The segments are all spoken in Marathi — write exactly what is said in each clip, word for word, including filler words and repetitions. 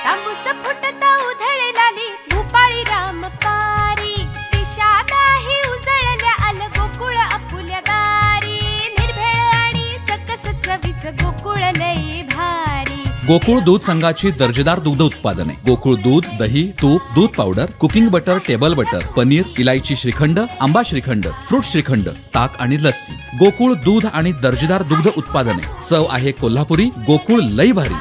तांबूस फुटता उधळलाली भूपाळी रामपारी दिशादाही उजळल्या आल गोकुळ आपुल्या दारी निर्भेळ आणि सकस चवीच गोकुळ लई भारी। गोकुळ दूध संघाची दर्जेदार दुग्ध उत्पादने गोकुळ दूध, दही, तूप, दूध powder, cooking butter, table butter, paneer, इलायची श्रीखंड, आंबा श्रीखंड, फ्रूट श्रीखंड, ताक आणि लस्सी। गोकुळ दूध आणि दर्जेदार दुग्ध उत्पादने, चव आहे कोल्हापुरी, गोकुळ लई भारी।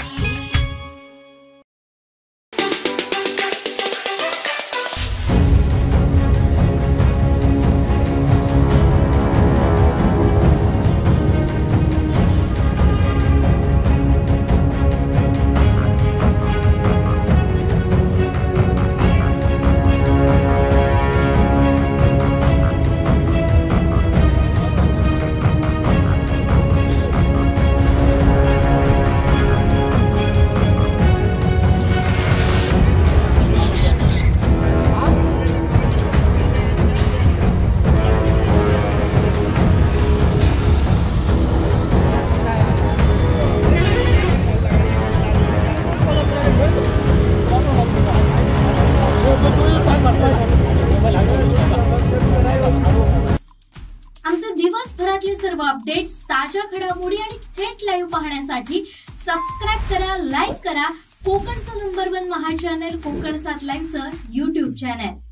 आमचे दिवसभरातले सर्व अपडेट्स, ताज्या घडामोडी आणि थेट लाईव्ह पाहण्यासाठी सबस्क्राइब करा, लाईक करा कोकणचं नंबर वन महा चॅनल कोकण सात लाईनचं यूट्यूब चॅनल।